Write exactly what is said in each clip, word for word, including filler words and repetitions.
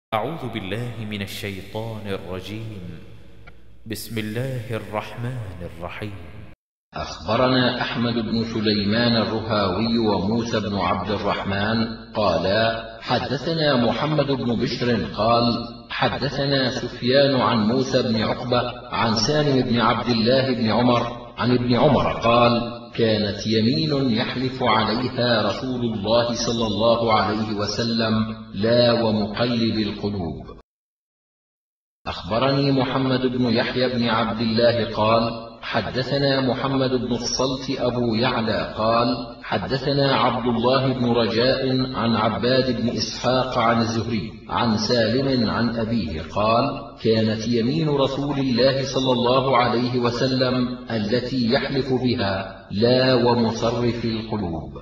أعوذ بالله من الشيطان الرجيم. بسم الله الرحمن الرحيم. أخبرنا أحمد بن سليمان الرهاوي وموسى بن عبد الرحمن قالا حدثنا محمد بن بشر قال حدثنا سفيان عن موسى بن عقبة عن سالم بن عبد الله بن عمر عن ابن عمر قال كانت يمين يحلف عليها رسول الله صلى الله عليه وسلم لا ومقلب القلوب. أخبرني محمد بن يحيى بن عبد الله قال حدثنا محمد بن الصلت أبو يعلى قال حدثنا عبد الله بن رجاء عن عباد بن إسحاق عن الزهري عن سالم عن أبيه قال كانت يمين رسول الله صلى الله عليه وسلم التي يحلف بها لا ومصرف القلوب.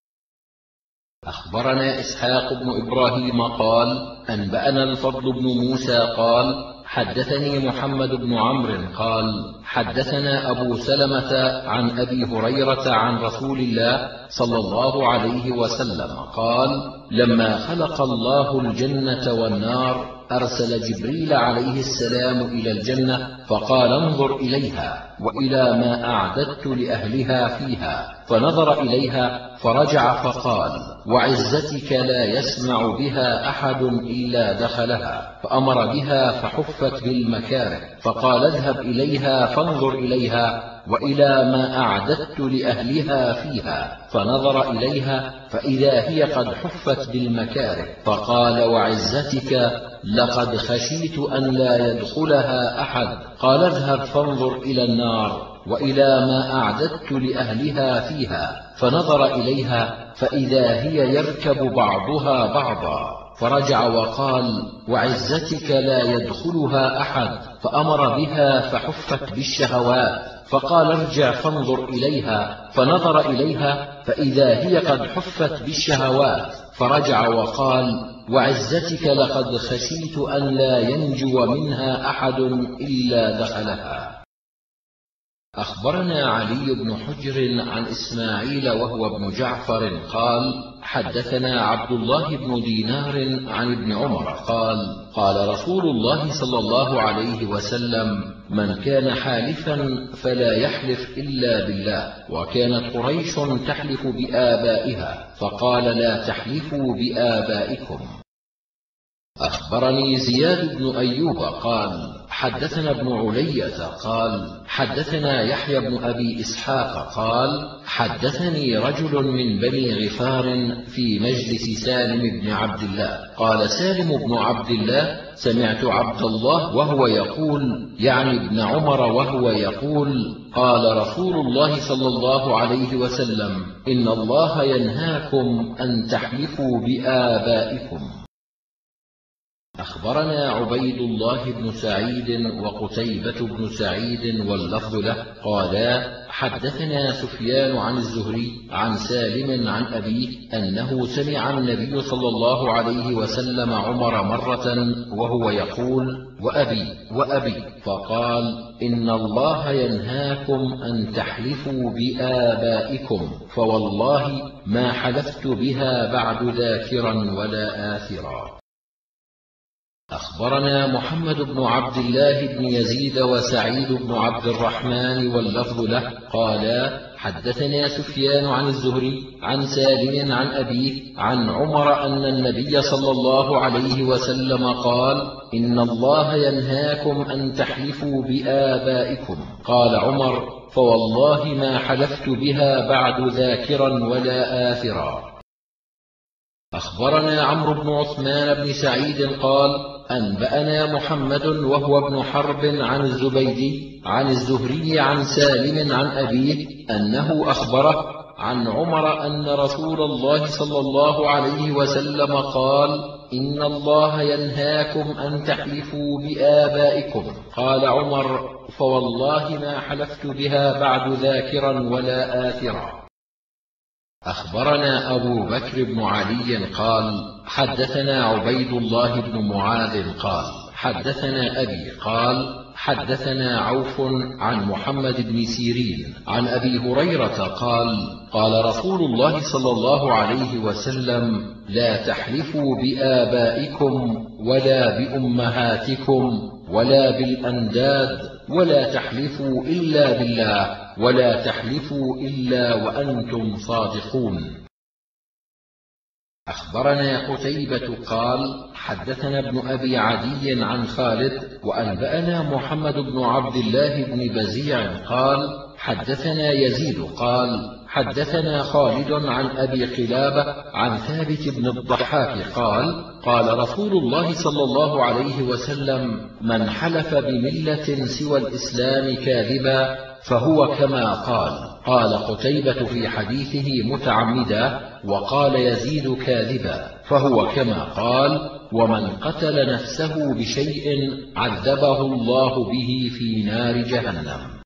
أخبرنا إسحاق بن إبراهيم قال أنبأنا الفضل بن موسى قال حدثني محمد بن عمرو قال حدثنا أبو سلمة عن أبي هريرة عن رسول الله صلى الله عليه وسلم قال لما خلق الله الجنة والنار أرسل جبريل عليه السلام إلى الجنة فقال انظر إليها وإلى ما أعددت لأهلها فيها، فنظر إليها فرجع فقال وعزتك لا يسمع بها أحد إلا دخلها، فأمر بها فحفت بالمكاره، فقال اذهب إليها فانظر إليها وإلى ما أعددت لأهلها فيها، فنظر إليها فإذا هي قد حفت بالمكاره، فقال وعزتك لقد خشيت أن لا يدخلها أحد، قال اذهب فانظر إلى النار وإلى ما أعددت لأهلها فيها، فنظر إليها فإذا هي يركب بعضها بعضا، فرجع وقال وعزتك لا يدخلها أحد، فأمر بها فحفت بالشهوات، فقال ارجع فانظر إليها، فنظر إليها فإذا هي قد حفت بالشهوات، فرجع وقال وعزتك لقد خشيت أن لا ينجو منها أحد إلا دخلها. أخبرنا علي بن حجر عن إسماعيل وهو ابن جعفر قال حدثنا عبد الله بن دينار عن ابن عمر قال قال رسول الله صلى الله عليه وسلم من كان حالفا فلا يحلف إلا بالله، وكانت قريش تحلف بآبائها فقال لا تحلفوا بآبائكم. أخبرني زياد بن أيوب قال حدثنا ابن علية قال حدثنا يحيى بن أبي إسحاق قال حدثني رجل من بني غفار في مجلس سالم بن عبد الله قال سالم بن عبد الله سمعت عبد الله وهو يقول يعني ابن عمر وهو يقول قال رسول الله صلى الله عليه وسلم إن الله ينهاكم أن تحلفوا بآبائكم. أخبرنا عبيد الله بن سعيد وقتيبة بن سعيد واللفظ له قالا حدثنا سفيان عن الزهري عن سالم عن أبيه أنه سمع النبي صلى الله عليه وسلم عمر مرة وهو يقول وأبي وأبي، فقال إن الله ينهاكم أن تحلفوا بآبائكم، فوالله ما حلفت بها بعد ذاكرا ولا آثرا. أخبرنا محمد بن عبد الله بن يزيد وسعيد بن عبد الرحمن واللفظ له قالا حدثنا سفيان عن الزهري عن سالم عن أبيه عن عمر أن النبي صلى الله عليه وسلم قال إن الله ينهاكم أن تحلفوا بآبائكم، قال عمر فوالله ما حلفت بها بعد ذاكرا ولا آثرا. أخبرنا عمرو بن عثمان بن سعيد قال أنبأنا محمد وهو ابن حرب عن الزبيدي عن الزهري عن سالم عن أبيه أنه أخبره عن عمر أن رسول الله صلى الله عليه وسلم قال إن الله ينهاكم أن تحلفوا بآبائكم، قال عمر فوالله ما حلفت بها بعد ذاكرا ولا آثرا. أخبرنا أبو بكر بن علي قال حدثنا عبيد الله بن معاذ قال حدثنا أبي قال حدثنا عوف عن محمد بن سيرين عن أبي هريرة قال قال رسول الله صلى الله عليه وسلم لا تحلفوا بآبائكم ولا بأمهاتكم ولا بالأنداد ولا تحلفوا إلا بالله ولا تحلفوا إلا وأنتم صادقون. أخبرنا قتيبة قال حدثنا ابن أبي عدي عن خالد وأنبأنا محمد بن عبد الله بن بزيع قال حدثنا يزيد قال حدثنا خالد عن أبي قلابة عن ثابت بن الضحاك قال قال رسول الله صلى الله عليه وسلم من حلف بملة سوى الإسلام كاذبا فهو كما قال. قال قتيبة في حديثه متعمدا وقال يزيد كاذبا فهو كما قال ومن قتل نفسه بشيء عذبه الله به في نار جهنم.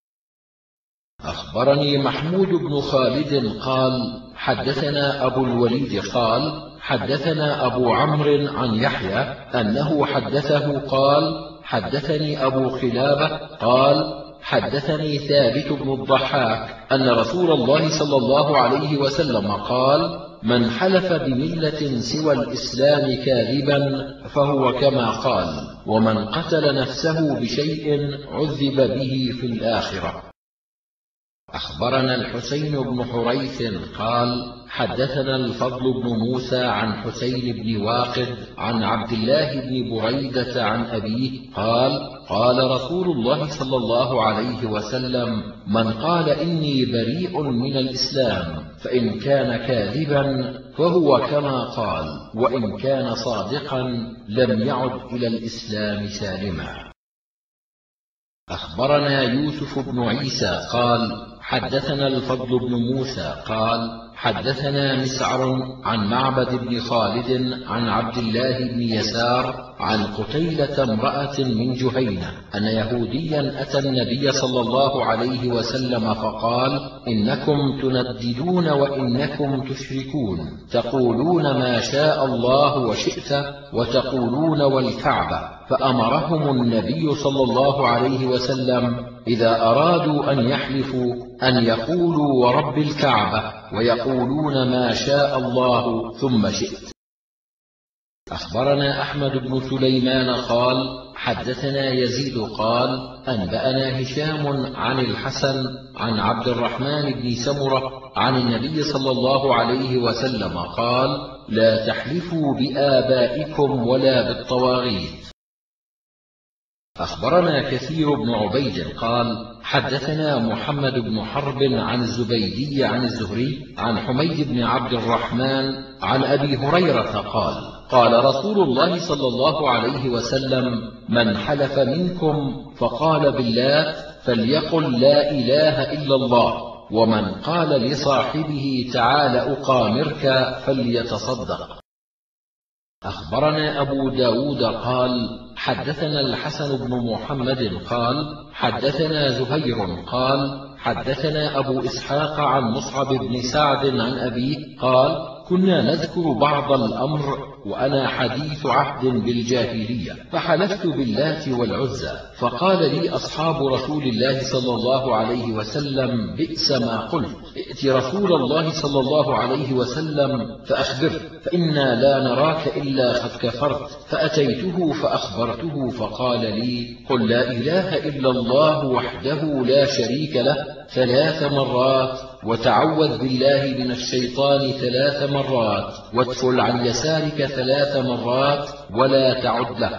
أخبرني محمود بن خالد قال حدثنا أبو الوليد قال حدثنا أبو عمرو عن يحيى أنه حدثه قال حدثني أبو قلابة قال حدثني ثابت بن الضحاك أن رسول الله صلى الله عليه وسلم قال من حلف بملة سوى الإسلام كاذبا فهو كما قال ومن قتل نفسه بشيء عذب به في الآخرة. أخبرنا الحسين بن حريث قال حدثنا الفضل بن موسى عن حسين بن واقد عن عبد الله بن بريدة عن أبيه قال قال رسول الله صلى الله عليه وسلم من قال إني بريء من الإسلام فإن كان كاذبا فهو كما قال وإن كان صادقا لم يعد إلى الإسلام سالما. أخبرنا يوسف بن عيسى قال حدثنا الفضل بن موسى قال حدثنا مسعر عن معبد بن خالد عن عبد الله بن يسار عن قتيلة امرأة من جهينة أن يهوديا أتى النبي صلى الله عليه وسلم فقال إنكم تنددون وإنكم تشركون تقولون ما شاء الله وشئت وتقولون والكعبة. فأمرهم النبي صلى الله عليه وسلم إذا أرادوا أن يحلفوا أن يقولوا ورب الكعبة ويقولون ما شاء الله ثم شئت. أخبرنا أحمد بن سليمان قال حدثنا يزيد قال أنبأنا هشام عن الحسن عن عبد الرحمن بن سمرة عن النبي صلى الله عليه وسلم قال لا تحلفوا بآبائكم ولا بالطواغيت. أخبرنا كثير بن عبيد قال حدثنا محمد بن حرب عن الزبيدي عن الزهري عن حميد بن عبد الرحمن عن أبي هريرة قال قال رسول الله صلى الله عليه وسلم من حلف منكم فقال بالله فليقل لا إله إلا الله ومن قال لصاحبه تعال أقامرك فليتصدق. أخبرنا أبو داود قال حدثنا الحسن بن محمد قال حدثنا زهير قال حدثنا أبو إسحاق عن مصعب بن سعد عن أبيه قال كنا نذكر بعض الأمر وأنا حديث عهد بالجاهلية فحلفت باللات والعزى فقال لي أصحاب رسول الله صلى الله عليه وسلم بئس ما قلت ائت رسول الله صلى الله عليه وسلم فأخبره فإنا لا نراك إلا قد كفرت. فأتيته فأخبرته فقال لي قل لا إله إلا الله وحده لا شريك له ثلاث مرات وتعوذ بالله من الشيطان ثلاث مرات وادخل عن يسارك ثلاث مرات ولا تعد له.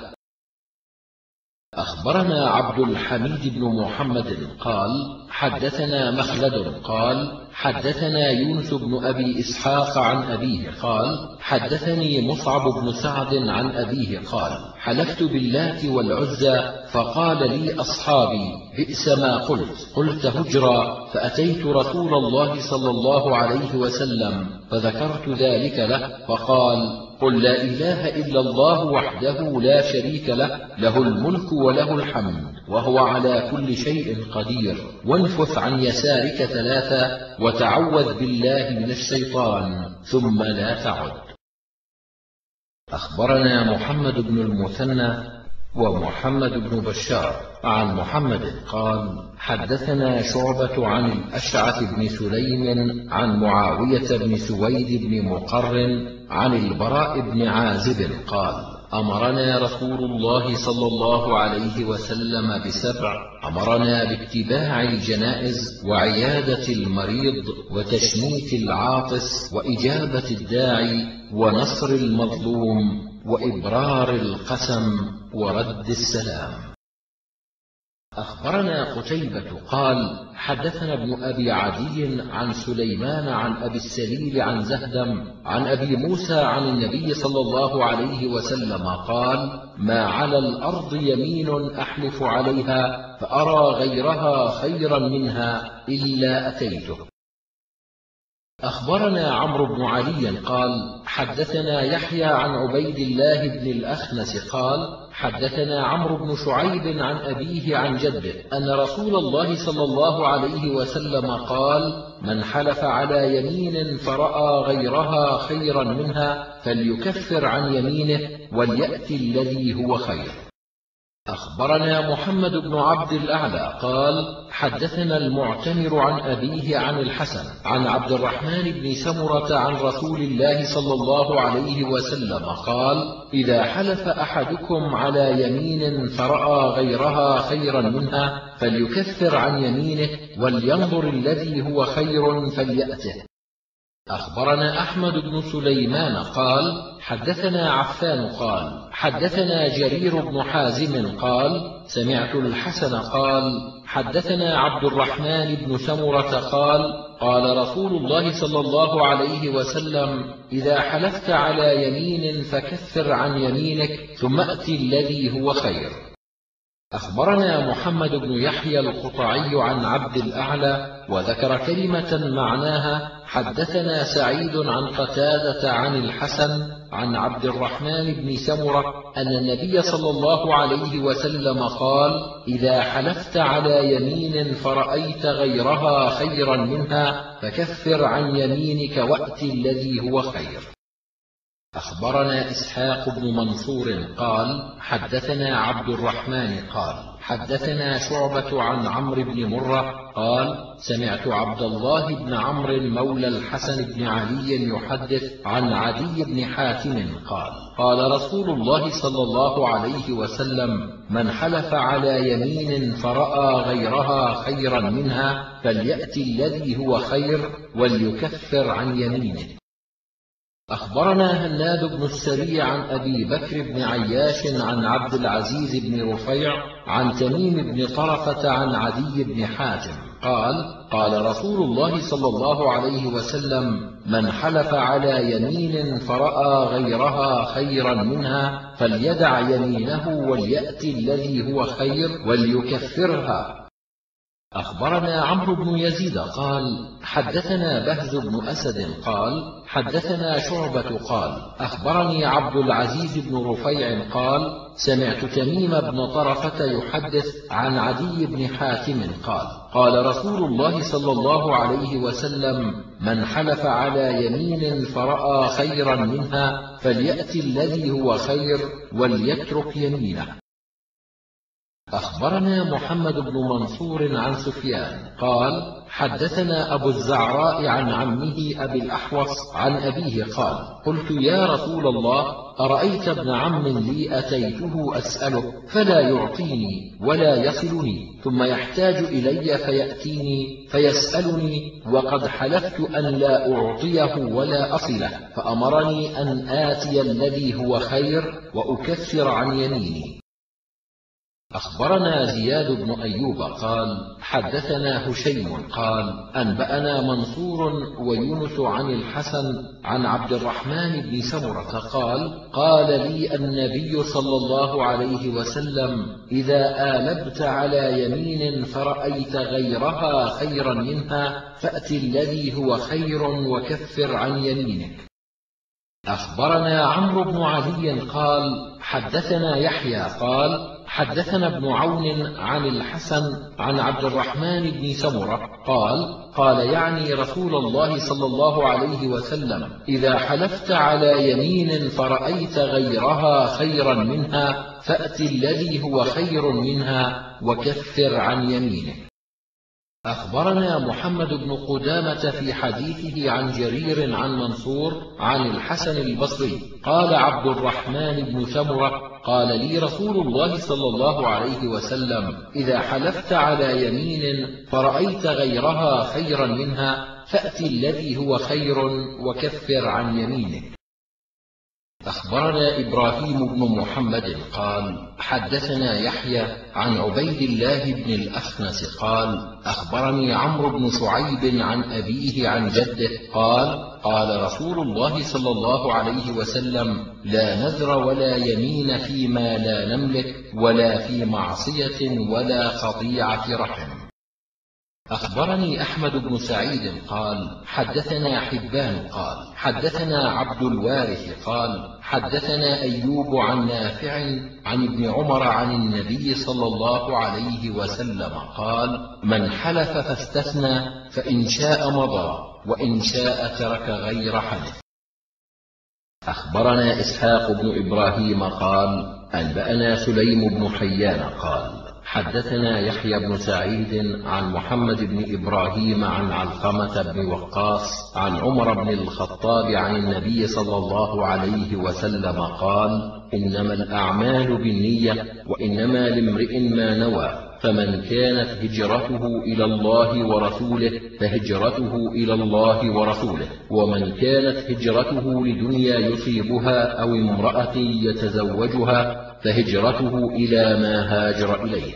أخبرنا عبد الحميد بن محمد قال حدثنا مخلد قال حدثنا يونس بن أبي إسحاق عن أبيه قال حدثني مصعب بن سعد عن أبيه قال حلفت باللات والعزى فقال لي أصحابي بئس ما قلت قلت هجرا. فأتيت رسول الله صلى الله عليه وسلم فذكرت ذلك له فقال قل لا إله إلا الله وحده لا شريك له له الملك وله الحمد وهو على كل شيء قدير وانفث عن يسارك ثلاثة وتعوذ بالله من الشيطان ثم لا تعد. أخبرنا محمد بن المثنى ومحمد بن بشار عن محمد قال حدثنا شعبة عن الأشعث بن سليم عن معاوية بن سويد بن مقرن عن البراء بن عازب قال أمرنا رسول الله صلى الله عليه وسلم بسبع: أمرنا باتباع الجنائز وعيادة المريض وتشميت العاطس وإجابة الداعي ونصر المظلوم وإبرار القسم ورد السلام. أخبرنا قتيبة قال حدثنا ابن أبي عدي عن سليمان عن أبي السليل عن زهدم عن أبي موسى عن النبي صلى الله عليه وسلم قال ما على الأرض يمين أحلف عليها فأرى غيرها خيرا منها إلا أتيته. أخبرنا عمرو بن علي قال حدثنا يحيى عن عبيد الله بن الأخنس قال حدثنا عمرو بن شعيب عن أبيه عن جده أن رسول الله صلى الله عليه وسلم قال من حلف على يمين فرأى غيرها خيرا منها فليكفر عن يمينه وليأتي الذي هو خير. أخبرنا محمد بن عبد الأعلى قال حدثنا المعتمر عن أبيه عن الحسن عن عبد الرحمن بن سمرة عن رسول الله صلى الله عليه وسلم قال إذا حلف أحدكم على يمين فرأى غيرها خيرا منها فليكفر عن يمينه ولينظر الذي هو خير فليأته. أخبرنا أحمد بن سليمان قال حدثنا عفان قال حدثنا جرير بن حازم قال سمعت الحسن قال حدثنا عبد الرحمن بن سمرة قال قال رسول الله صلى الله عليه وسلم إذا حلفت على يمين فكفر عن يمينك ثم أت الذي هو خير. أخبرنا محمد بن يحيى القطعي عن عبد الأعلى وذكر كلمة معناها حدثنا سعيد عن قتادة عن الحسن عن عبد الرحمن بن سمرة أن النبي صلى الله عليه وسلم قال إذا حلفت على يمين فرأيت غيرها خيرا منها فكفر عن يمينك وأت الذي هو خير. أخبرنا إسحاق بن منصور قال حدثنا عبد الرحمن قال حدثنا شعبة عن عمرو بن مرة قال سمعت عبد الله بن عمرو مولى الحسن بن علي يحدث عن عدي بن حاتم قال قال رسول الله صلى الله عليه وسلم من حلف على يمين فرأى غيرها خيرا منها فليأت الذي هو خير وليكفر عن يمينه. أخبرنا هناد بن السري عن أبي بكر بن عياش عن عبد العزيز بن رفيع عن تميم بن طرفة عن عدي بن حاتم قال قال رسول الله صلى الله عليه وسلم من حلف على يمين فرأى غيرها خيرا منها فليدع يمينه وليأتي الذي هو خير وليكفرها. أخبرنا عمرو بن يزيد قال حدثنا بهز بن أسد قال حدثنا شعبة قال أخبرني عبد العزيز بن رفيع قال سمعت تميم بن طرفة يحدث عن عدي بن حاتم قال قال رسول الله صلى الله عليه وسلم من حلف على يمين فرأى خيرا منها فليأتي الذي هو خير وليترك يمينه. أخبرنا محمد بن منصور عن سفيان قال حدثنا أبو الزعراء عن عمه أبي الأحوص عن أبيه قال قلت يا رسول الله أرأيت ابن عم لي أتيته أسأله فلا يعطيني ولا يصلني ثم يحتاج إلي فيأتيني فيسألني وقد حلفت أن لا أعطيه ولا أصله فأمرني أن آتي الذي هو خير وأكفر عن يميني. أخبرنا زياد بن أيوب قال حدثنا هشيم قال أنبأنا منصور ويونس عن الحسن عن عبد الرحمن بن سمرة قال قال لي النبي صلى الله عليه وسلم إذا آلبت على يمين فرأيت غيرها خيرا منها فأت الذي هو خير وكفر عن يمينك. أخبرنا عمرو بن علي قال حدثنا يحيى قال حدثنا ابن عون عن الحسن عن عبد الرحمن بن سمرة قال قال يعني رسول الله صلى الله عليه وسلم إذا حلفت على يمين فرأيت غيرها خيرا منها فأت الذي هو خير منها وكفر عن يمينه. أخبرنا محمد بن قدامة في حديثه عن جرير عن منصور عن الحسن البصري قال عبد الرحمن بن سمرة قال لي رسول الله صلى الله عليه وسلم إذا حلفت على يمين فرأيت غيرها خيرا منها فأت الذي هو خير وكفر عن يمينه. أخبرنا إبراهيم بن محمد قال حدثنا يحيى عن عبيد الله بن الأخنس قال أخبرني عمرو بن شعيب عن أبيه عن جده قال قال رسول الله صلى الله عليه وسلم لا نذر ولا يمين فيما لا نملك ولا في معصية ولا قطيعة رحم. أخبرني أحمد بن سعيد قال حدثنا حبان قال حدثنا عبد الوارث قال حدثنا أيوب عن نافع عن ابن عمر عن النبي صلى الله عليه وسلم قال من حلف فاستثنى فإن شاء مضى وإن شاء ترك غير حلف. أخبرنا إسحاق بن إبراهيم قال أنبأنا سليم بن حيان قال حدثنا يحيى بن سعيد عن محمد بن إبراهيم عن علقمة بن وقاص عن عمر بن الخطاب عن النبي صلى الله عليه وسلم قال إنما الأعمال بالنية وإنما لامرئ ما نوى فمن كانت هجرته إلى الله ورسوله فهجرته إلى الله ورسوله ومن كانت هجرته لدنيا يصيبها أو امرأة يتزوجها فهجرته إلى ما هاجر إليه.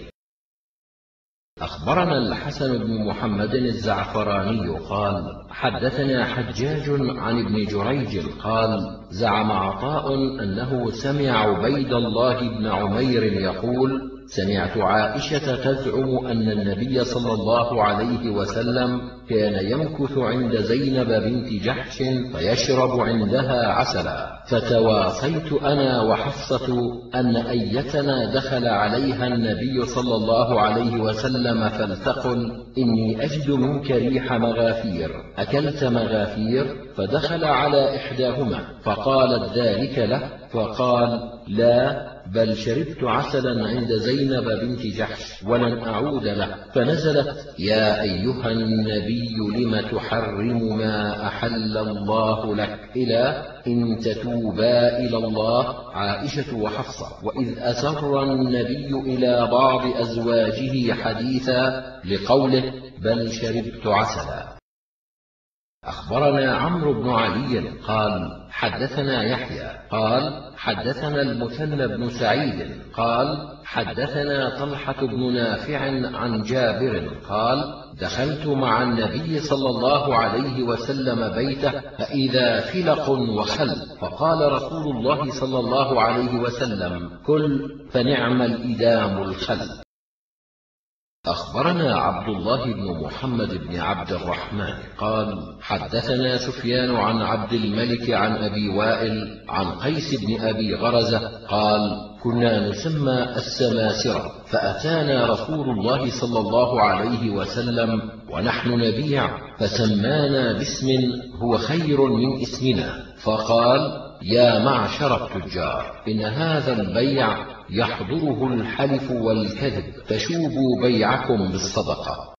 أخبرنا الحسن بن محمد الزعفراني قال حدثنا حجاج عن ابن جريج قال زعم عطاء أنه سمع عبيد الله بن عمير يقول سمعت عائشة تزعم أن النبي صلى الله عليه وسلم كان يمكث عند زينب بنت جحش فيشرب عندها عسلا فتواصيت أنا وحفصة أن أيتنا دخل عليها النبي صلى الله عليه وسلم فلتقل إني أجد منك ريح مغافير أكلت مغافير فدخل على إحداهما فقالت ذلك له فقال لا بل شربت عسلا عند زينب بنت جحش ولن أعود له فنزلت يا أيها النبي لم تحرم ما أحل الله لك إلى إن تتوبا إلى الله عائشة وحفصة وإذ أسر النبي إلى بعض أزواجه حديثا لقوله بل شربت عسلا. أخبرنا عمرو بن علي قال حدثنا يحيى قال حدثنا المثنى بن سعيد قال حدثنا طلحة بن نافع عن جابر قال دخلت مع النبي صلى الله عليه وسلم بيته فإذا فلق وخل فقال رسول الله صلى الله عليه وسلم كل فنعم الإدام الخل. أخبرنا عبد الله بن محمد بن عبد الرحمن قال حدثنا سفيان عن عبد الملك عن أبي وائل عن قيس بن أبي غرزة قال كنا نسمى السماسرة فأتانا رسول الله صلى الله عليه وسلم ونحن نبيع فسمانا باسم هو خير من اسمنا فقال يا معشر التجار إن هذا البيع يحضره الحلف والكذب فشوبوا بيعكم بالصدقة.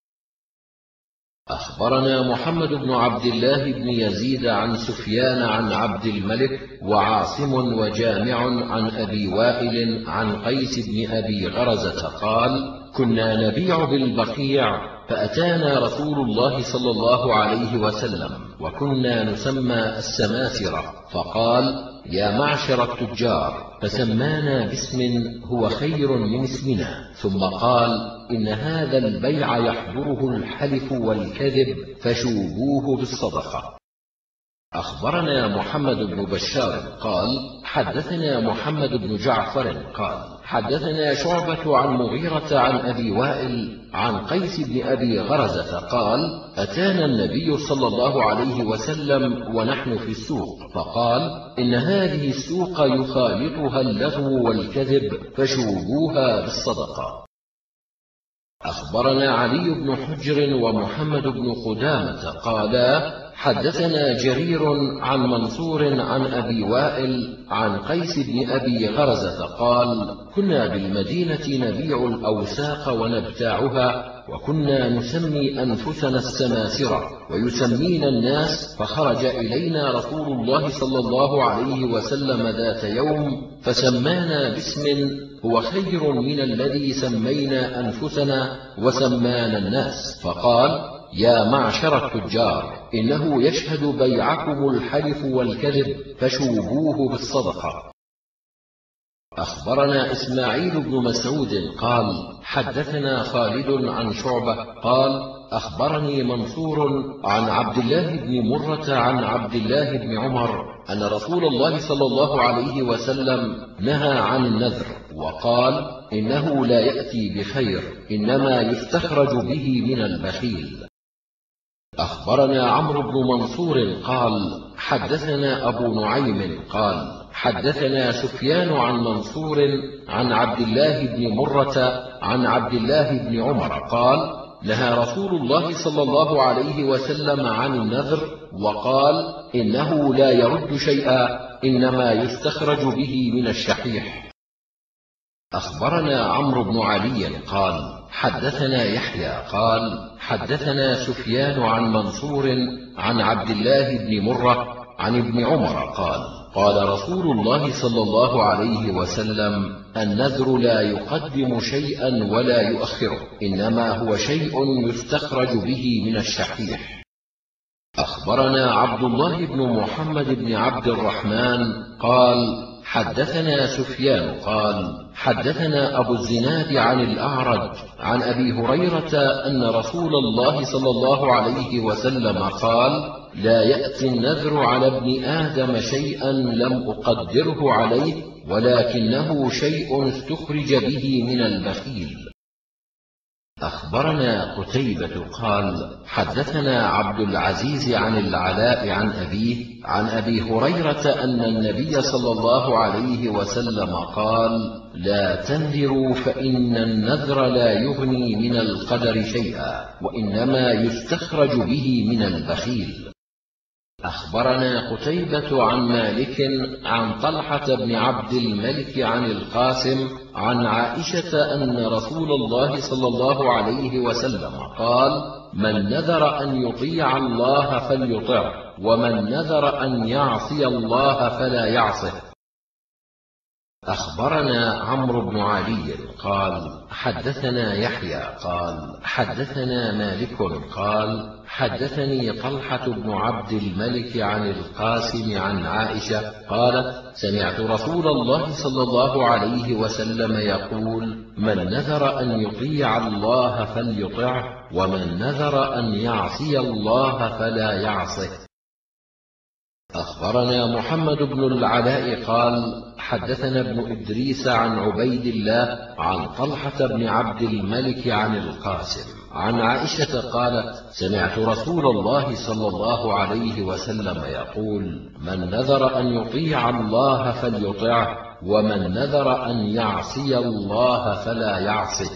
أخبرنا محمد بن عبد الله بن يزيد عن سفيان عن عبد الملك وعاصم وجامع عن أبي وائل عن قيس بن أبي غرزة قال كنا نبيع بالبقيع فأتانا رسول الله صلى الله عليه وسلم وكنا نسمى السماسرة فقال يا معشر التجار فسمانا باسم هو خير من اسمنا ثم قال إن هذا البيع يحضره الحلف والكذب فشوبوه بالصدقة. أخبرنا محمد بن بشار قال حدثنا محمد بن جعفر قال حدثنا شعبة عن مغيرة عن أبي وائل عن قيس بن أبي غرزة قال أتانا النبي صلى الله عليه وسلم ونحن في السوق فقال إن هذه السوق يخالطها اللغو والكذب فشوبوها بالصدقة. أخبرنا علي بن حجر ومحمد بن قدامة قالا حدثنا جرير عن منصور عن أبي وائل عن قيس بن أبي غرزة قال كنا بالمدينة نبيع الأوساق ونبتاعها وكنا نسمي أنفسنا السماسرة ويسمينا الناس فخرج إلينا رسول الله صلى الله عليه وسلم ذات يوم فسمانا باسم هو خير من الذي سمينا أنفسنا وسمانا الناس فقال يا معشر التجار إنه يشهد بيعكم الحلف والكذب فشوبوه بالصدقة. أخبرنا إسماعيل بن مسعود قال حدثنا خالد عن شعبة قال أخبرني منصور عن عبد الله بن مرة عن عبد الله بن عمر أن رسول الله صلى الله عليه وسلم نهى عن النذر وقال إنه لا يأتي بخير إنما يستخرج به من البخيل. أخبرنا عمرو بن منصور قال حدثنا أبو نعيم قال حدثنا سفيان عن منصور عن عبد الله بن مرة عن عبد الله بن عمر قال نهى رسول الله صلى الله عليه وسلم عن النذر وقال إنه لا يرد شيئا إنما يستخرج به من الشحيح. أخبرنا عمرو بن علي قال حدثنا يحيى قال حدثنا سفيان عن منصور عن عبد الله بن مرة عن ابن عمر قال قال رسول الله صلى الله عليه وسلم النذر لا يقدم شيئا ولا يؤخره إنما هو شيء يستخرج به من الشحيح. أخبرنا عبد الله بن محمد بن عبد الرحمن قال حدثنا سفيان قال حدثنا أبو الزناد عن الأعرج عن أبي هريرة أن رسول الله صلى الله عليه وسلم قال لا يأتي النذر على ابن آدم شيئا لم أقدره عليه ولكنه شيء استخرج به من البخيل. أخبرنا قتيبة قال حدثنا عبد العزيز عن العلاء عن أبيه عن أبي هريرة أن النبي صلى الله عليه وسلم قال لا تنذروا فإن النذر لا يغني من القدر شيئا وإنما يستخرج به من البخيل. أخبرنا قتيبة عن مالك عن طلحة بن عبد الملك عن القاسم عن عائشة أن رسول الله صلى الله عليه وسلم قال من نذر أن يطيع الله فليطعه ومن نذر أن يعصي الله فلا يعصه. أخبرنا عمرو بن علي قال حدثنا يحيى قال حدثنا مالك قال حدثني طلحة بن عبد الملك عن القاسم عن عائشة قالت سمعت رسول الله صلى الله عليه وسلم يقول من نذر أن يطيع الله فليطعه ومن نذر أن يعصي الله فلا يعصه. أخبرنا محمد بن العلاء قال حدثنا ابن إدريس عن عبيد الله عن طلحة بن عبد الملك عن القاسم عن عائشة قالت سمعت رسول الله صلى الله عليه وسلم يقول من نذر أن يطيع الله فليطعه ومن نذر أن يعصي الله فلا يعصه.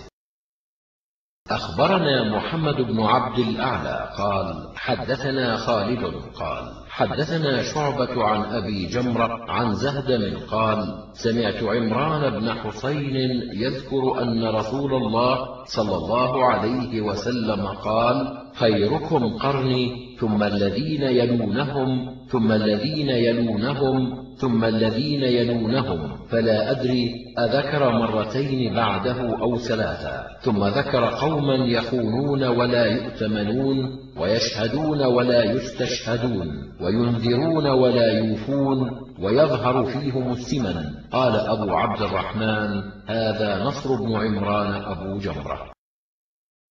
أخبرنا محمد بن عبد الأعلى قال حدثنا خالد قال حدثنا شعبة عن أبي جمرة عن زهدم قال سمعت عمران بن حسين يذكر أن رسول الله صلى الله عليه وسلم قال خيركم قرني ثم الذين يلونهم ثم الذين يلونهم ثم الذين يلونهم فلا أدري أذكر مرتين بعده أو ثلاثا ثم ذكر قوما يخونون ولا يؤتمنون ويشهدون ولا يستشهدون وينذرون ولا يوفون ويظهر فيهم السمن. قال أبو عبد الرحمن هذا نصر بن عمران أبو جمرة.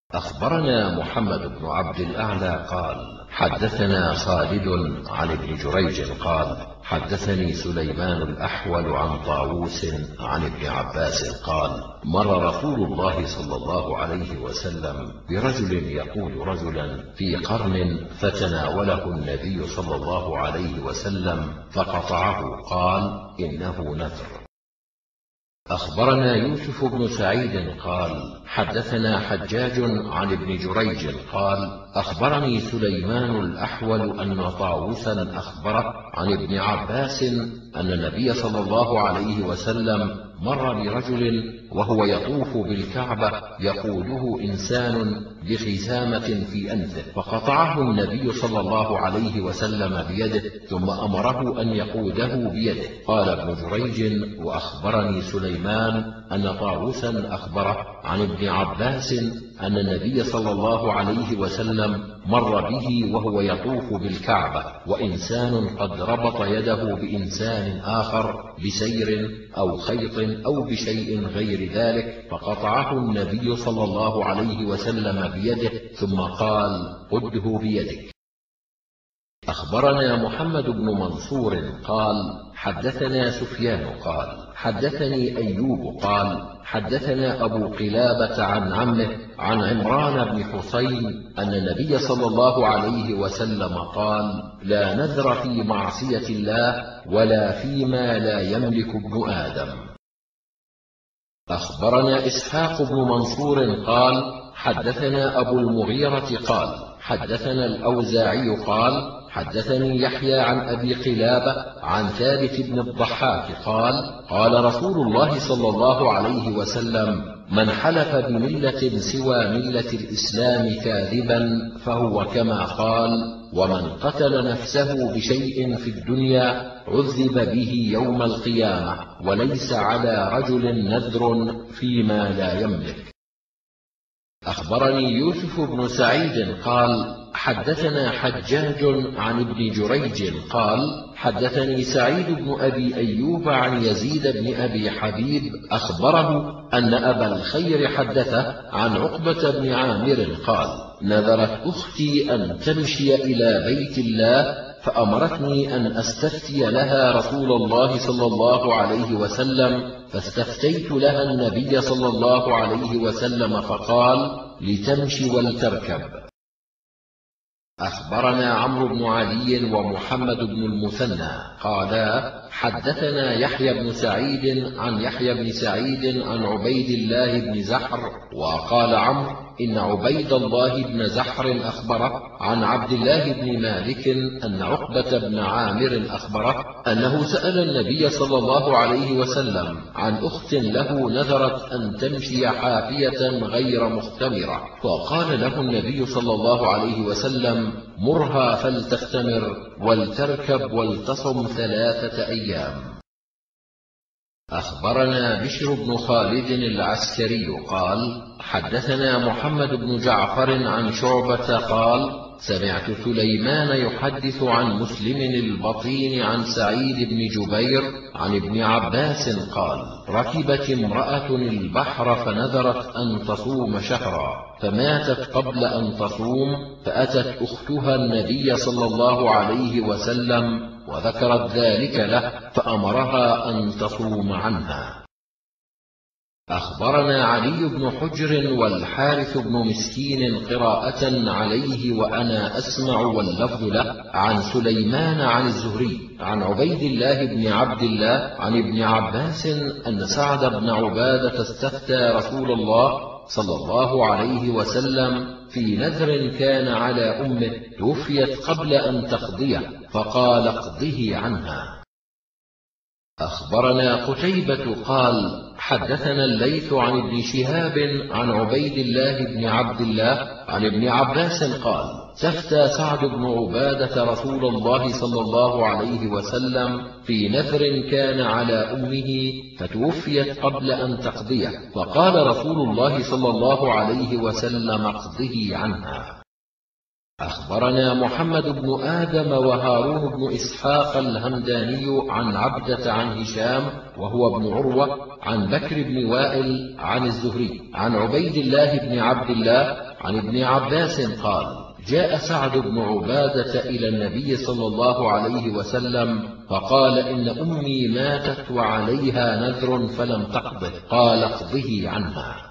أخبرنا محمد بن عبد الأعلى قال حدثنا خالد عن ابن جريج قال حدثني سليمان الأحول عن طاووس عن ابن عباس قال مر رسول الله صلى الله عليه وسلم برجل يقول رجلا في قرن فتناوله النبي صلى الله عليه وسلم فقطعه قال إنه نذر. أخبرنا يوسف بن سعيد قال حدثنا حجاج عن ابن جريج قال أخبرني سليمان الأحول أن طاووسا أخبره عن ابن عباس أن النبي صلى الله عليه وسلم مر برجل وهو يطوف بالكعبة يقوده إنسان بخزامة في أنفه فقطعه النبي صلى الله عليه وسلم بيده ثم أمره أن يقوده بيده. قال ابن جريج وأخبرني سليمان أن طاووسا أخبره عن ابن عباس أن النبي صلى الله عليه وسلم مر به وهو يطوف بالكعبة وإنسان قد ربط يده بإنسان آخر بسير أو خيط أو بشيء غير ذلك فقطعه النبي صلى الله عليه وسلم بيده ثم قال قده بيدك. أخبرنا محمد بن منصور قال حدثنا سفيان قال حدثني أيوب قال حدثنا أبو قلابة عن عمه عن عمران بن حسين أن النبي صلى الله عليه وسلم قال لا نذر في معصية الله ولا فيما لا يملك ابن آدم. أخبرنا إسحاق بن منصور قال حدثنا أبو المغيرة قال حدثنا الأوزاعي قال حدثني يحيى عن أبي قلابة عن ثابت بن الضحاك قال قال رسول الله صلى الله عليه وسلم من حلف بملة سوى ملة الإسلام كاذبا فهو كما قال ومن قتل نفسه بشيء في الدنيا عذب به يوم القيامة وليس على رجل نذر فيما لا يملك. أخبرني يوسف بن سعيد قال حدثنا حجاج عن ابن جريج قال حدثني سعيد بن أبي أيوب عن يزيد بن أبي حبيب أخبره أن أبا الخير حدثه عن عقبة بن عامر قال نذرت أختي أن تمشي إلى بيت الله فأمرتني أن أستفتي لها رسول الله صلى الله عليه وسلم فاستفتيت لها النبي صلى الله عليه وسلم فقال لتمشي ولتركب. أخبرنا عمرو بن علي ومحمد بن المثنى قالا حدثنا يحيى بن سعيد عن يحيى بن سعيد عن عبيد الله بن زحر وقال عمرو إن عبيد الله بن زحر أخبره عن عبد الله بن مالك أن عقبة بن عامر أخبره أنه سأل النبي صلى الله عليه وسلم عن أخت له نذرت أن تمشي حافية غير مختمرة فقال له النبي صلى الله عليه وسلم مرها فلتختمر ولتركب ولتصم ثلاثة أيام. أخبرنا بشر بن خالد العسكري قال حدثنا محمد بن جعفر عن شعبة قال سمعت سليمان يحدث عن مسلم البطين عن سعيد بن جبير عن ابن عباس قال ركبت امرأة البحر فنذرت أن تصوم شهرا فماتت قبل أن تصوم فأتت أختها النبي صلى الله عليه وسلم وذكرت ذلك له فأمرها أن تصوم عنها. أخبرنا علي بن حجر والحارث بن مسكين قراءة عليه وأنا أسمع واللفظ له عن سليمان عن الزهري عن عبيد الله بن عبد الله عن ابن عباس أن سعد بن عبادة استفتى رسول الله صلى الله عليه وسلم في نذر كان على أمه توفيت قبل أن تقضيه فقال اقضه عنها. أخبرنا قتيبة قال حدثنا الليث عن ابن شهاب عن عبيد الله بن عبد الله عن ابن عباس قال استفتى سعد بن عبادة رسول الله صلى الله عليه وسلم في نذر كان على أمه فتوفيت قبل أن تقضيه فقال رسول الله صلى الله عليه وسلم اقضه عنها. أخبرنا محمد بن آدم وهارون بن إسحاق الهمداني عن عبدة عن هشام وهو ابن عروة عن بكر بن وائل عن الزهري عن عبيد الله بن عبد الله عن ابن عباس قال: جاء سعد بن عبادة إلى النبي صلى الله عليه وسلم فقال: إن أمي ماتت وعليها نذر فلم تقضه. قال: اقضه عنها.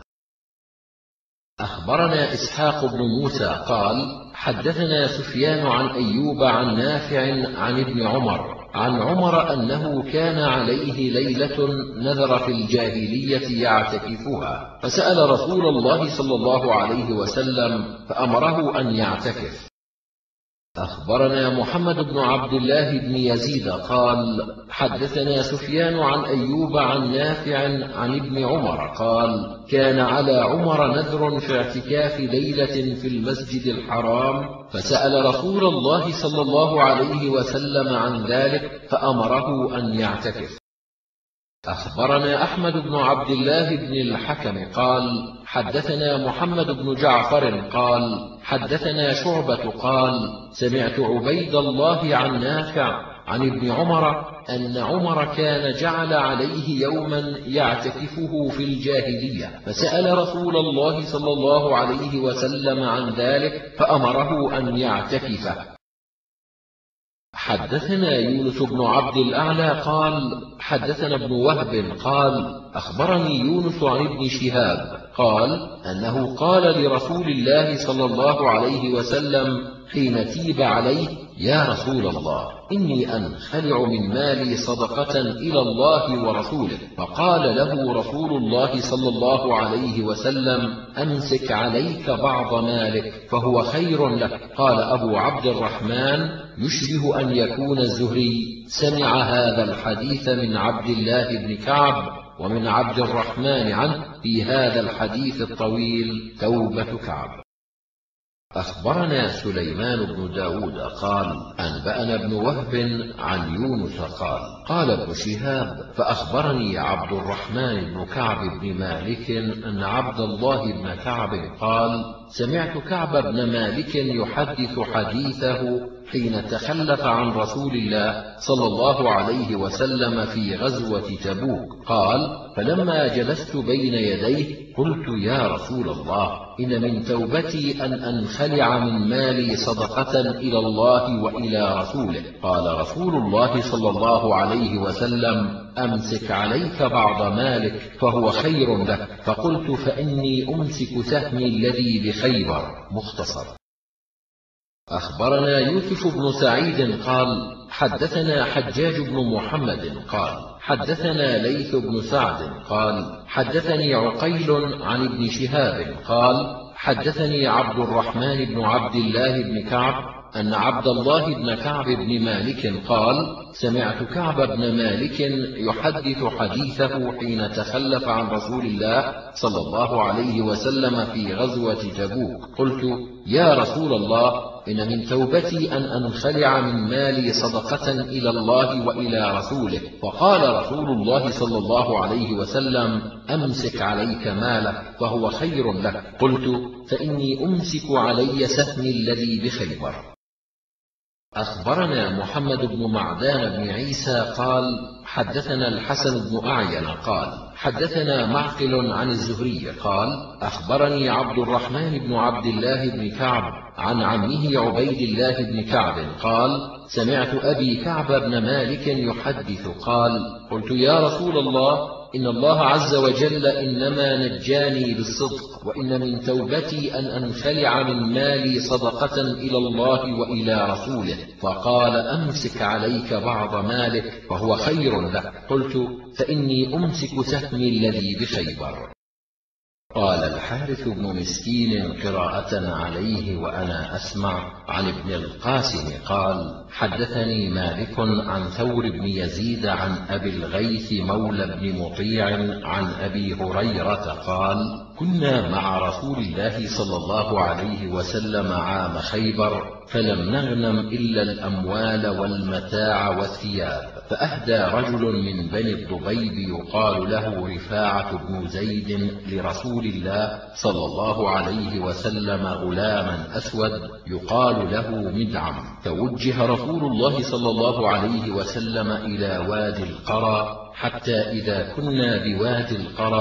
أخبرنا إسحاق بن موسى قال: حدثنا سفيان عن أيوب عن نافع عن ابن عمر عن عمر أنه كان عليه ليلة نذر في الجاهلية يعتكفها، فسأل رسول الله صلى الله عليه وسلم فأمره أن يعتكف. أخبرنا محمد بن عبد الله بن يزيد قال: حدثنا سفيان عن أيوب عن نافع عن ابن عمر قال: كان على عمر نذر في اعتكاف ليلة في المسجد الحرام، فسأل رسول الله صلى الله عليه وسلم عن ذلك فأمره أن يعتكف. أخبرنا أحمد بن عبد الله بن الحكم قال: حدثنا محمد بن جعفر قال: حدثنا شعبة قال: سمعت عبيد الله عن نافع عن ابن عمر أن عمر كان جعل عليه يوما يعتكفه في الجاهلية، فسأل رسول الله صلى الله عليه وسلم عن ذلك فأمره أن يعتكفه. حدثنا يونس بن عبد الأعلى قال: حدثنا ابن وهب قال: أخبرني يونس عن ابن شهاب قال أنه قال لرسول الله صلى الله عليه وسلم حين تيب عليه: يا رسول الله، إني أنخلع من مالي صدقة إلى الله ورسوله. فقال له رسول الله صلى الله عليه وسلم: أمسك عليك بعض مالك فهو خير لك. قال أبو عبد الرحمن: يشبه أن يكون الزهري سمع هذا الحديث من عبد الله بن كعب ومن عبد الرحمن عنه في هذا الحديث الطويل توبة كعب. أخبرنا سليمان بن داود قال: أنبأنا ابن وهب عن يونس قال: قال ابن شهاب: فأخبرني عبد الرحمن بن كعب بن مالك أن عبد الله بن كعب قال: سمعت كعب بن مالك يحدث حديثه حين تخلف عن رسول الله صلى الله عليه وسلم في غزوة تبوك. قال: فلما جلست بين يديه قلت: يا رسول الله، إن من توبتي أن أنخلع من مالي صدقة إلى الله وإلى رسوله. قال رسول الله صلى الله عليه وسلم: أمسك عليك بعض مالك فهو خير لك. فقلت: فإني أمسك سهمي الذي بخيبر. مختصر. أخبرنا يوسف بن سعيد قال: حدثنا حجاج بن محمد قال: حدثنا ليث بن سعد قال: حدثني عقيل عن ابن شهاب قال: حدثني عبد الرحمن بن عبد الله بن كعب أن عبد الله بن كعب بن مالك قال: سمعت كعب بن مالك يحدث حديثه حين تخلف عن رسول الله صلى الله عليه وسلم في غزوة تبوك. قلت: يا رسول الله، إن من توبتي أن أنخلع من مالي صدقة إلى الله وإلى رسوله. فقال رسول الله صلى الله عليه وسلم: أمسك عليك مالك فهو خير لك. قلت: فإني أمسك علي سهمي الذي بخيبر. أخبرنا محمد بن معدان بن عيسى قال: حدثنا الحسن بن أعين قال: حدثنا معقل عن الزهري قال: أخبرني عبد الرحمن بن عبد الله بن كعب عن عمه عبيد الله بن كعب قال: سمعت أبي كعب بن مالك يحدث قال: قلت: يا رسول الله، إن الله عز وجل إنما نجاني بالصدق، وإن من توبتي أن أنخلع من مالي صدقة إلى الله وإلى رسوله. فقال: أمسك عليك بعض مالك فهو خير لك. قلت: فإني أمسك سهمي الذي بخيبر. قال الحارث بن مسكين قراءة عليه وأنا أسمع عن ابن القاسم قال: حدثني مالك عن ثور بن يزيد عن أبي الغيث مولى بن مطيع عن أبي هريرة قال: كنا مع رسول الله صلى الله عليه وسلم عام خيبر، فلم نغنم إلا الأموال والمتاع والثياب، فأهدى رجل من بني الضبيب يقال له رفاعة بن زيد لرسول الله صلى الله عليه وسلم غلاما أسود يقال له مدعم. توجه رسول الله صلى الله عليه وسلم إلى وادي القرى، حتى إذا كنا بوادي القرى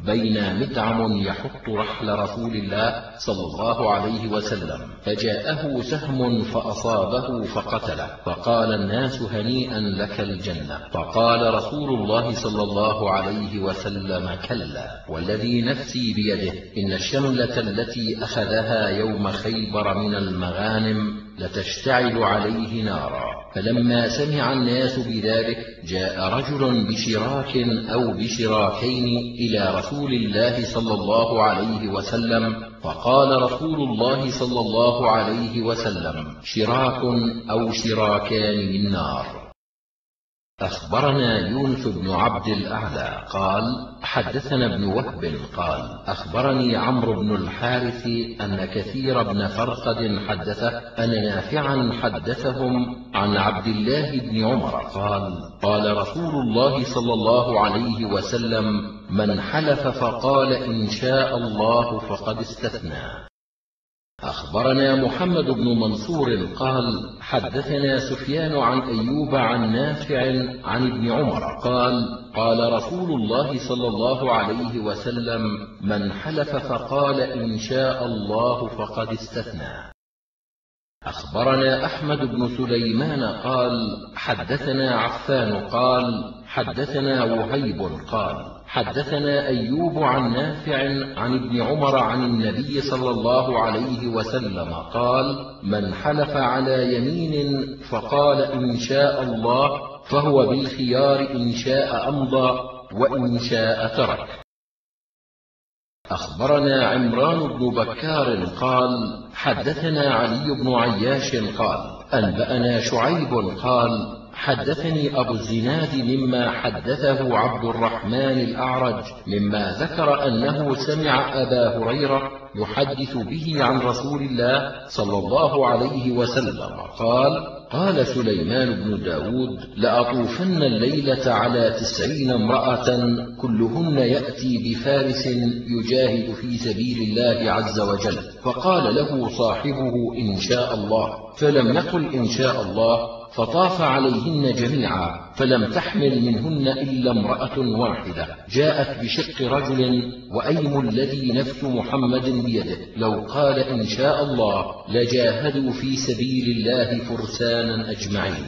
بين مدعم يحط رحل رسول الله صلى الله عليه وسلم، فجاءه سهم فأصابه فقتله، فقال الناس هنيئا لك الجنة، فقال رسول الله صلى الله عليه وسلم كلا، والذي نفسي بيده إن الشملة التي أخذها يوم خيبر من المغانم لتشتعل عليه نارا. فلما سمع الناس بذلك جاء رجل بشراك أو بشراكين إلى رسول الله صلى الله عليه وسلم، فقال رسول الله صلى الله عليه وسلم شراك أو شراكان من نار. أخبرنا يونس بن عبد الأعلى قال حدثنا ابن وهب قال أخبرني عمرو بن الحارث أن كثير بن فرقد حدثه أن نافعا حدثهم عن عبد الله بن عمر قال قال رسول الله صلى الله عليه وسلم من حلف فقال إن شاء الله فقد استثنى. أخبرنا محمد بن منصور قال حدثنا سفيان عن أيوب عن نافع عن ابن عمر قال قال رسول الله صلى الله عليه وسلم من حلف فقال إن شاء الله فقد استثنى. أخبرنا أحمد بن سليمان قال حدثنا عفان قال حدثنا وهيب قال حدثنا أيوب عن نافع عن ابن عمر عن النبي صلى الله عليه وسلم قال من حلف على يمين فقال إن شاء الله فهو بالخيار إن شاء أمضى وإن شاء ترك. أخبرنا عمران بن بكار قال حدثنا علي بن عياش قال أنبأنا شعيب قال حدثني أبو الزناد مما حدثه عبد الرحمن الأعرج مما ذكر أنه سمع أبا هريرة يحدث به عن رسول الله صلى الله عليه وسلم قال قال سليمان بن داود لأطوفن الليلة على تسعين امرأة كلهن يأتي بفارس يجاهد في سبيل الله عز وجل، فقال له صاحبه إن شاء الله، فلم يقل إن شاء الله، فطاف عليهن جميعا فلم تحمل منهن إلا امرأة واحدة جاءت بشق رجل، وأيم الذي نفس محمد بيده لو قال إن شاء الله لجاهدوا في سبيل الله فرسانا أجمعين.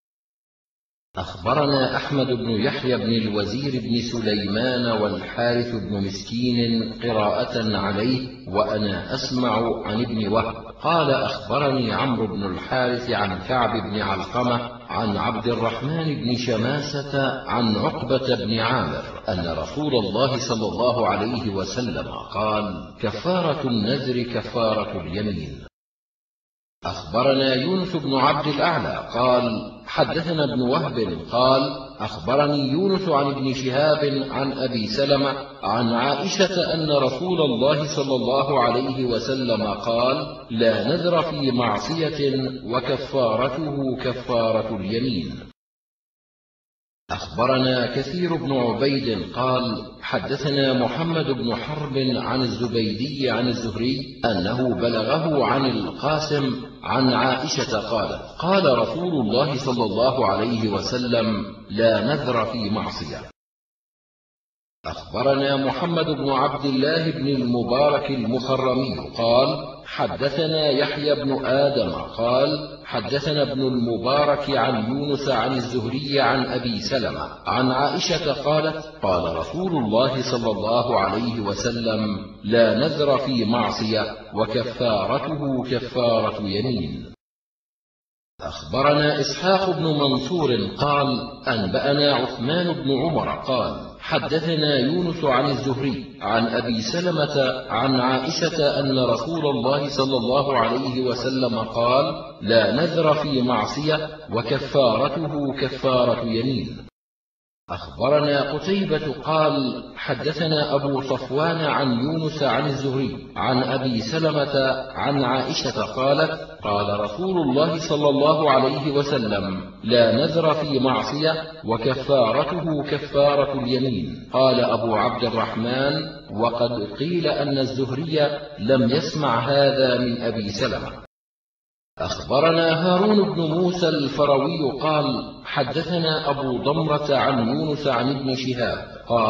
أخبرنا أحمد بن يحيى بن الوزير بن سليمان والحارث بن مسكين قراءة عليه وأنا أسمع عن ابن وهب قال أخبرني عمرو بن الحارث عن كعب بن علقمة عن عبد الرحمن بن شماسة عن عقبة بن عامر أن رسول الله صلى الله عليه وسلم قال كفارة النذر كفارة اليمين. أخبرنا يونس بن عبد الأعلى قال حدثنا ابن وهب قال أخبرني يونس عن ابن شهاب عن أبي سلمة عن عائشة أن رسول الله صلى الله عليه وسلم قال لا نذر في معصية وكفارته كفارة اليمين. أخبرنا كثير بن عبيد قال حدثنا محمد بن حرب عن الزبيدي عن الزهري أنه بلغه عن القاسم عن عائشة قالت قال رسول الله صلى الله عليه وسلم لا نذر في معصية. أخبرنا محمد بن عبد الله بن المبارك المخرمي قال حدثنا يحيى بن آدم قال حدثنا ابن المبارك عن يونس عن الزهري عن أبي سلمة عن عائشة قالت قال رسول الله صلى الله عليه وسلم لا نذر في معصية وكفارته كفارة يمين. أخبرنا إسحاق بن منصور قال أنبأنا عثمان بن عمر قال حدثنا يونس عن الزهري عن أبي سلمة عن عائشة أن رسول الله صلى الله عليه وسلم قال لا نذر في معصية وكفارته كفارة يمين. أخبرنا قتيبة قال حدثنا أبو صفوان عن يونس عن الزهري عن أبي سلمة عن عائشة قالت قال رسول الله صلى الله عليه وسلم لا نذر في معصية وكفارته كفارة اليمين. قال أبو عبد الرحمن وقد قيل أن الزهري لم يسمع هذا من أبي سلمة. أخبرنا هارون بن موسى الفروي قال حدثنا أبو ضمرة عن يونس عن ابن شهاب قال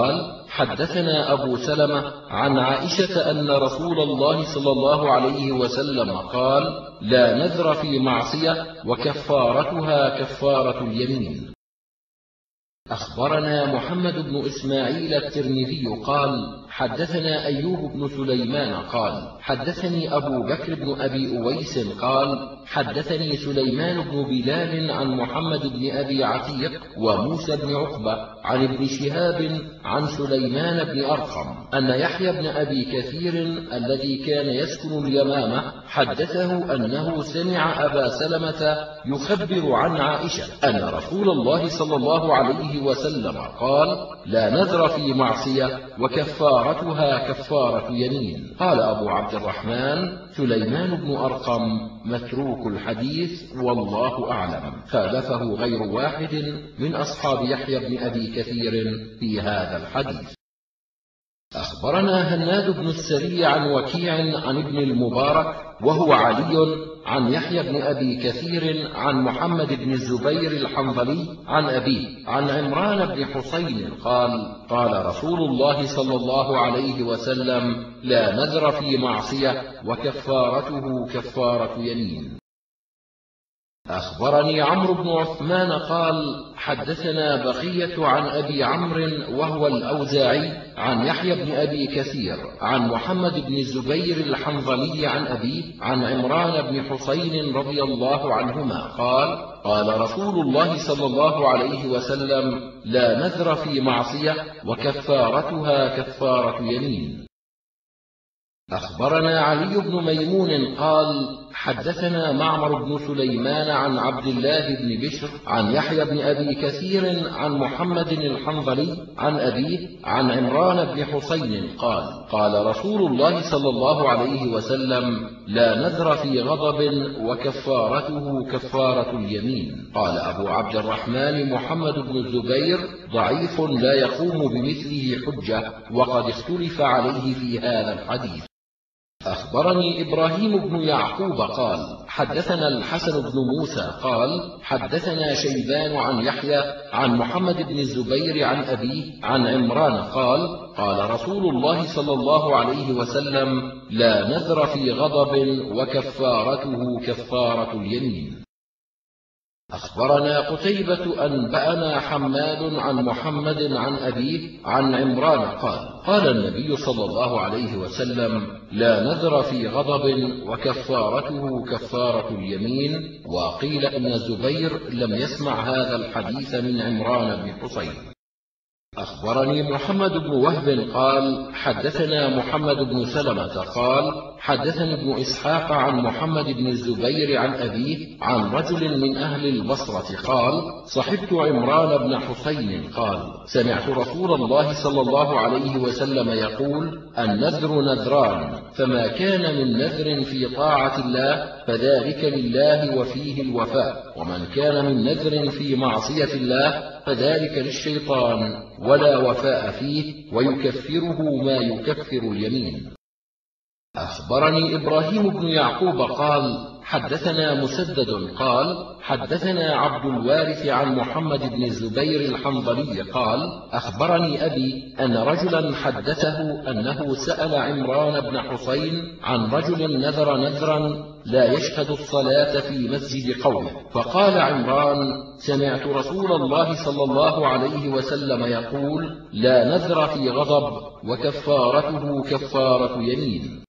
حدثنا أبو سلمة عن عائشة أن رسول الله صلى الله عليه وسلم قال: لا نذر في معصية وكفارتها كفارة اليمين. أخبرنا محمد بن إسماعيل الترمذي قال: حدثنا أيوب بن سليمان قال: حدثني أبو بكر بن أبي أويس قال: حدثني سليمان بن بلال عن محمد بن أبي عتيق وموسى بن عقبة عن ابن شهاب عن سليمان بن أرقم أن يحيى بن أبي كثير الذي كان يسكن اليمامة حدثه أنه سمع أبا سلمة يخبر عن عائشة أن رسول الله صلى الله عليه وسلم قال: لا نذر في معصية وكفارتها كفارة يمين. قال أبو عبد الرحمن: سليمان بن أرقم متروك الحديث والله أعلم، خالفه غير واحد من أصحاب يحيى بن أبي كثير في هذا الحديث. أخبرنا هناد بن السري عن وكيع عن ابن المبارك وهو علي عن يحيى بن أبي كثير عن محمد بن الزبير الحنظلي عن أبيه عن عمران بن حسين قال: قال رسول الله صلى الله عليه وسلم: لا نذر في معصية وكفارته كفارة يمين. أخبرني عمرو بن عثمان قال: حدثنا بقية عن أبي عمرو وهو الأوزاعي عن يحيى بن أبي كثير عن محمد بن الزبير الحنظلي عن أبيه عن عمران بن حسين رضي الله عنهما قال: قال رسول الله صلى الله عليه وسلم: لا نذر في معصية وكفارتها كفارة يمين. أخبرنا علي بن ميمون قال: حدثنا معمر بن سليمان عن عبد الله بن بشر عن يحيى بن أبي كثير عن محمد الحنظلي عن أبيه عن عمران بن حسين قال: قال رسول الله صلى الله عليه وسلم: لا نذر في غضب وكفارته كفارة اليمين. قال أبو عبد الرحمن محمد بن الزبير ضعيف لا يقوم بمثله حجة، وقد اختلف عليه في هذا الحديث. أخبرني إبراهيم بن يعقوب قال: حدثنا الحسن بن موسى قال: حدثنا شيبان عن يحيى عن محمد بن الزبير عن أبيه عن عمران قال: قال رسول الله صلى الله عليه وسلم: لا نذر في غضب وكفارته كفارة اليمين. أخبرنا قتيبة أنبأنا حماد عن محمد عن أبيه عن عمران قال: قال النبي صلى الله عليه وسلم: لا نذر في غضب وكفارته كفارة اليمين. وقيل إن الزبير لم يسمع هذا الحديث من عمران بن حسين. أخبرني محمد بن وهب قال: حدثنا محمد بن سلمة قال: حدثني ابن إسحاق عن محمد بن الزبير عن أبيه عن رجل من أهل البصرة قال: صحبت عمران بن حسين قال: سمعت رسول الله صلى الله عليه وسلم يقول: النذر نذران، فما كان من نذر في طاعة الله فذلك لله وفيه الوفاء، ومن كان من نذر في معصية الله فذلك للشيطان ولا وفاء فيه، ويكفره ما يكفر اليمين. أخبرني إبراهيم بن يعقوب قال: حدثنا مسدد قال: حدثنا عبد الوارث عن محمد بن الزبير الحنظلي قال: أخبرني أبي أن رجلا حدثه أنه سأل عمران بن حسين عن رجل نذر نذرا لا يشهد الصلاة في مسجد قومه، فقال عمران: سمعت رسول الله صلى الله عليه وسلم يقول: لا نذر في غضب وكفارته كفارة يمين.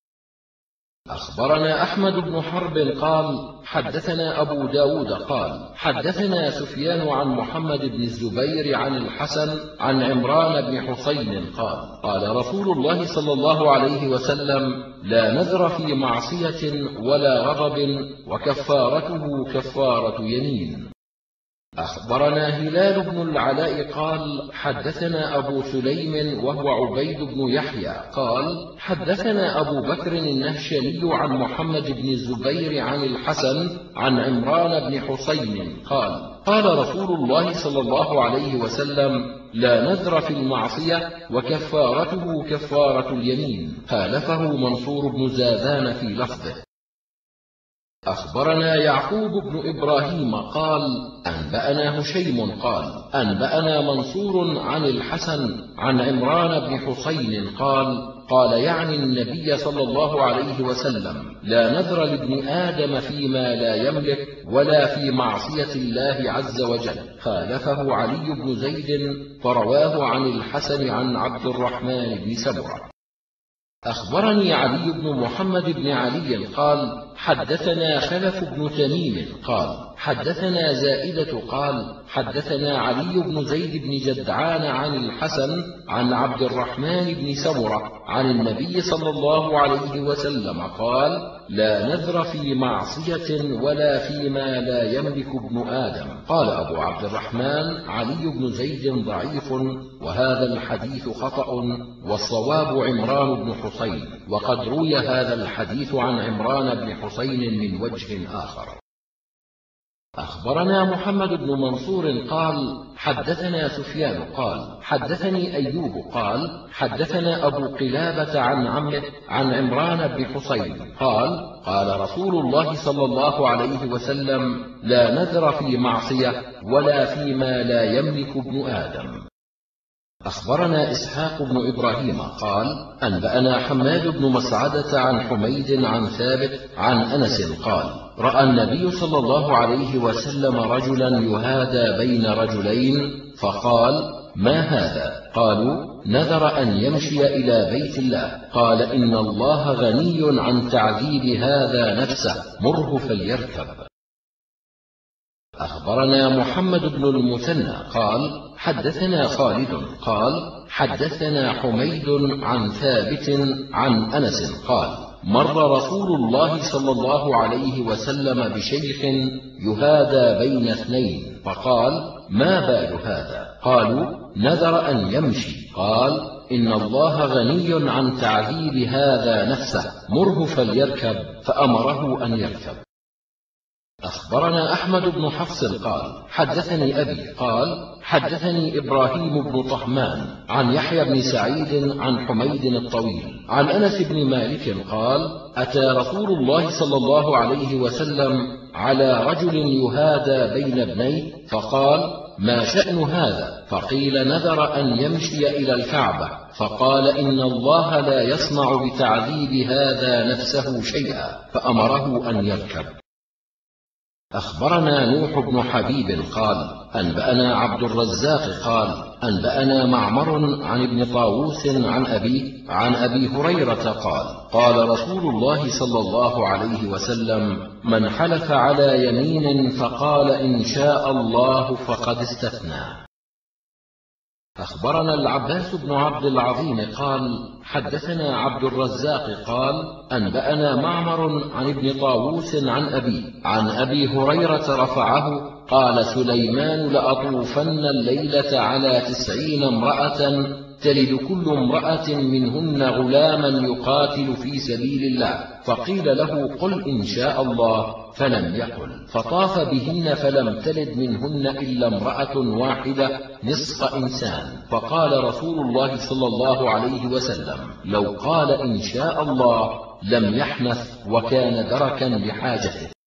أخبرنا أحمد بن حرب قال: حدثنا أبو داود قال: حدثنا سفيان عن محمد بن الزبير عن الحسن عن عمران بن حسين قال: قال رسول الله صلى الله عليه وسلم: لا نذر في معصية ولا غضب وكفارته كفارة يمين. أخبرنا هلال بن العلاء قال: حدثنا أبو سليم وهو عبيد بن يحيى قال: حدثنا أبو بكر النهشلي عن محمد بن الزبير عن الحسن عن عمران بن حسين قال: قال رسول الله صلى الله عليه وسلم: لا نذر في المعصية وكفارته كفارة اليمين. خالفه منصور بن زاذان في لفظه. أخبرنا يعقوب بن إبراهيم قال أنبأنا هشيم قال أنبأنا منصور عن الحسن عن عمران بن حسين قال قال يعني النبي صلى الله عليه وسلم لا نذر لابن آدم فيما لا يملك ولا في معصية الله عز وجل. خالفه علي بن زيد فرواه عن الحسن عن عبد الرحمن بن سمرة. أخبرني علي بن محمد بن علي قال حدثنا خلف بن تميم قال حدثنا زائدة قال حدثنا علي بن زيد بن جدعان عن الحسن عن عبد الرحمن بن سمرة عن النبي صلى الله عليه وسلم قال لا نذر في معصية ولا فيما لا يملك ابن آدم. قال أبو عبد الرحمن علي بن زيد ضعيف وهذا الحديث خطأ والصواب عمران بن حسين، وقد روي هذا الحديث عن عمران بن حسين من وجه آخر. أخبرنا محمد بن منصور قال حدثنا سفيان قال حدثني أيوب قال حدثنا أبو قلابة عن عمه عن عمران بن حسين قال قال رسول الله صلى الله عليه وسلم لا نذر في معصية ولا فيما لا يملك ابن آدم. أخبرنا إسحاق بن إبراهيم قال أنبأنا حماد بن مسعدة عن حميد عن ثابت عن أنس قال رأى النبي صلى الله عليه وسلم رجلا يهادى بين رجلين فقال ما هذا؟ قالوا نذر أن يمشي إلى بيت الله. قال إن الله غني عن تعذيب هذا نفسه مره فليركب. أخبرنا محمد بن المثنى قال حدثنا خالد قال حدثنا حميد عن ثابت عن أنس قال مر رسول الله صلى الله عليه وسلم بشيخ يهادى بين اثنين فقال ما بال هذا؟ قالوا نذر أن يمشي. قال إن الله غني عن تعذيب هذا نفسه مره فليركب، فأمره أن يركب. أخبرنا أحمد بن حفص قال حدثني أبي قال حدثني إبراهيم بن طهمان عن يحيى بن سعيد عن حميد الطويل عن أنس بن مالك قال أتى رسول الله صلى الله عليه وسلم على رجل يهادى بين ابنيه فقال ما شأن هذا؟ فقيل نذر أن يمشي إلى الكعبة، فقال إن الله لا يصنع بتعذيب هذا نفسه شيئا، فأمره أن يركب. أخبرنا نوح بن حبيب قال أنبأنا عبد الرزاق قال أنبأنا معمر عن ابن طاووس عن أبيه عن أبي هريرة قال قال رسول الله صلى الله عليه وسلم من حلف على يمين فقال إن شاء الله فقد استثنى. أخبرنا العباس بن عبد العظيم قال حدثنا عبد الرزاق قال أنبأنا معمر عن ابن طاووس عن أبي عن أبي هريرة رفعه قال سليمان لأطوفن الليلة على تسعين امرأة تلد كل امرأة منهن غلاما يقاتل في سبيل الله، فقيل له قل إن شاء الله فلم يقل، فطاف بهن فلم تلد منهن إلا امرأة واحدة نصف إنسان، فقال رسول الله صلى الله عليه وسلم لو قال إن شاء الله لم يحنث وكان دركا لحاجته.